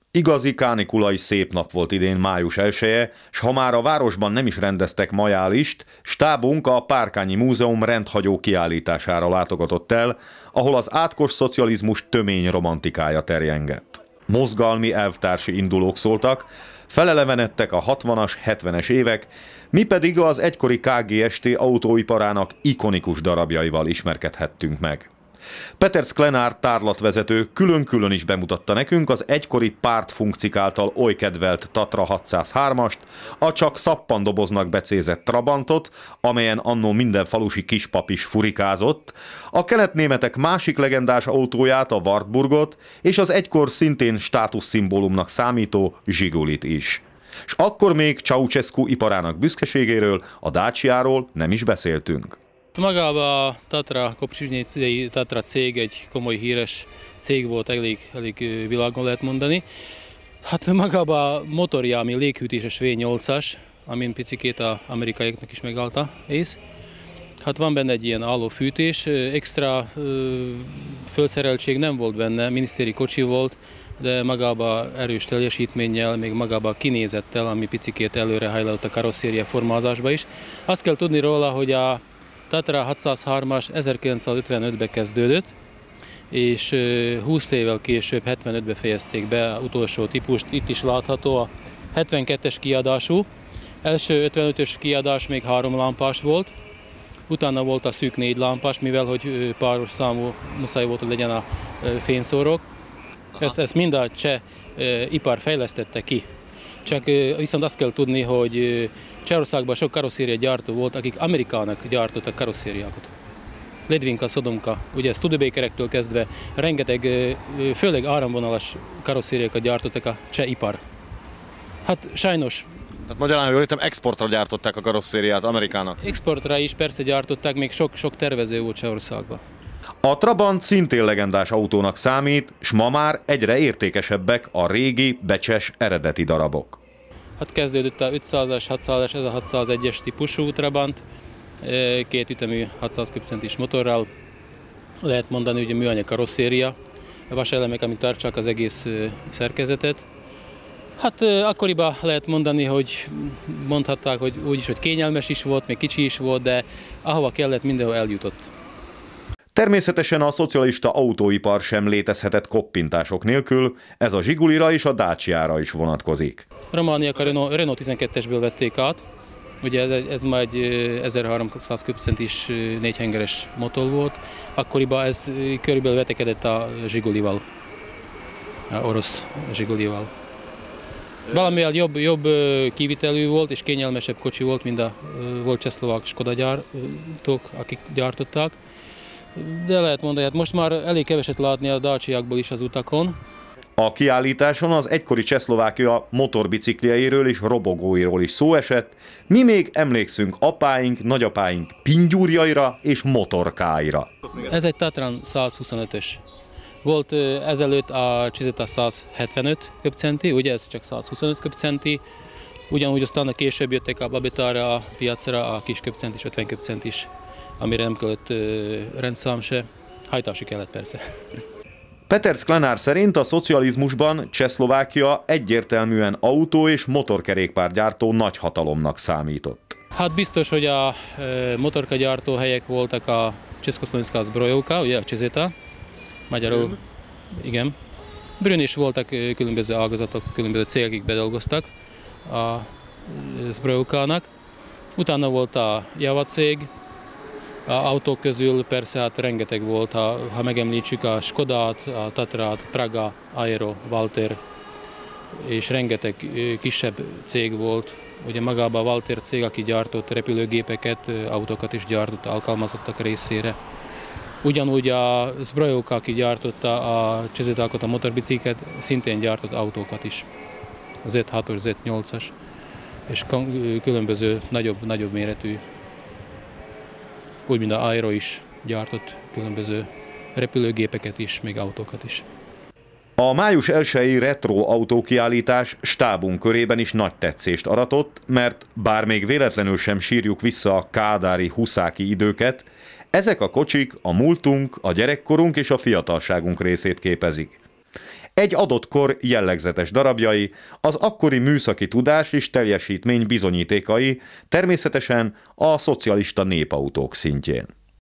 Igazi kánikulai szép nap volt idén május 1-e, s ha már a városban nem is rendeztek majálist, stábunk a Párkányi Múzeum rendhagyó kiállítására látogatott el, ahol az átkos szocializmus tömény romantikája terjengett. Mozgalmi elvtársi indulók szóltak, felelevenedtek a 60-as, 70-es évek, mi pedig az egykori KGST autóiparának ikonikus darabjaival ismerkedhettünk meg. Peterc Klenár tárlatvezető külön-külön is bemutatta nekünk az egykori pártfunkcik által oly kedvelt Tatra 603-ast, a csak szappandoboznak becézett Trabantot, amelyen annó minden falusi kispap is furikázott, a keletnémetek másik legendás autóját, a Wartburgot, és az egykor szintén státuszszimbólumnak számító Zsigulit is. S akkor még Ceausescu iparának büszkeségéről, a Daciáról nem is beszéltünk. Magában a Tatra, Kopcsügynyi Tatra cég egy komoly híres cég volt, elég világon lehet mondani. Hát magában a motorja, ami léghűtéses V8-as, amin picikét az amerikaiaknak is megállt a ész. Hát van benne egy ilyen állófűtés, extra fölszereltség nem volt benne, minisztéri kocsi volt, de magában erős teljesítménnyel, még magában kinézettel, ami picikét előrehajlott a karosszéria formázásba is. Azt kell tudni róla, hogy a Tatra 603-as 1955-ben kezdődött, és 20 évvel később, 75-ben fejezték be az utolsó típust. Itt is látható a 72-es kiadású. Első 55-ös kiadás még 3 lámpás volt, utána volt a szűk 4 lámpás, mivel hogy páros számú muszáj volt, hogy legyen a fényszórók. Ezt mind a cseh ipar fejlesztette ki. Csak viszont azt kell tudni, hogy Csehországban sok karosszéria gyártó volt, akik Amerikának gyártottak karosszériákat. Ledvinka, Szodomka, ugye Studebakerektől kezdve rengeteg, főleg áramvonalas karosszériákat gyártottak a cseh ipar. Hát sajnos. Tehát magyarán, jól értem, exportra gyártották a karosszériát Amerikának. Exportra is persze gyártották, még sok tervező volt Csehországban. A Trabant szintén legendás autónak számít, s ma már egyre értékesebbek a régi, becses eredeti darabok. Hát kezdődött a 500-as, 600-as, ez a 601-es típusú Trabant, 2 ütemű 600 köbcentis motorral. Lehet mondani, hogy a műanyag karosszéria, vaselemek, amik tartsák az egész szerkezetet. Hát akkoriban lehet mondani, hogy mondhatták, hogy úgyis, hogy kényelmes is volt, még kicsi is volt, de ahova kellett, mindenhol eljutott. Természetesen a szocialista autóipar sem létezhetett koppintások nélkül, ez a Zsigulira és a Daciára is vonatkozik. Romániak a Renault 12-esből vették át, ugye ez már egy 1300 köbcentis 4 hengeres motor volt, akkoriban ez körülbelül vetekedett a Zsigulival, a orosz Zsigulival. Valamivel jobb kivitelű volt és kényelmesebb kocsi volt, mint a volt csehszlovák Skoda gyártók, akik gyártották. De lehet mondani, hát most már elég keveset látni a Daciákból is az utakon. A kiállításon az egykori Csehszlovákia motorbiciklieiről és robogóiról is szó esett, mi még emlékszünk apáink, nagyapáink pingyúrjaira és motorkáira. Ez egy Tatran 125-ös. Volt ezelőtt a Cizeta 175 köbcenti, ugye ez csak 125 köbcenti, ugyanúgy aztán később jöttek a Babetára, a piacra a kis köbcentis, 50 köbcentis, amire nem kellett rendszám se, hajtási kellett persze. Peterc Klenár szerint a szocializmusban Csehszlovákia egyértelműen autó- és motorkerékpárgyártó nagyhatalomnak számított. Hát biztos, hogy a motorkagyártó helyek voltak a Československá zbrojovka, ugye a Cizeta, magyarul, igen. Brünn is voltak különböző ágazatok, különböző cégek bedolgoztak a zbrojovkának. Utána volt a Java cég, a autók közül persze hát rengeteg volt, ha megemlítsük a Skodát, a Tatrát, Praga, Aero, Walter, és rengeteg kisebb cég volt. Ugye magában a Walter cég, aki gyártott repülőgépeket, autókat is gyártott alkalmazottak részére. Ugyanúgy a Zbrojovka, aki gyártotta a Cezetákot, a motorbiciklet, szintén gyártott autókat is. A Z6-os, Z8-as, és különböző nagyobb méretű. Úgy, mint a Aero is gyártott különböző repülőgépeket is, még autókat is. A május 1-i retro autókiállítás stábunk körében is nagy tetszést aratott, mert bár még véletlenül sem sírjuk vissza a kádári huszáki időket, ezek a kocsik a múltunk, a gyerekkorunk és a fiatalságunk részét képezik. egy adott kor jellegzetes darabjai, az akkori műszaki tudás és teljesítmény bizonyítékai, természetesen a szocialista népautók szintjén.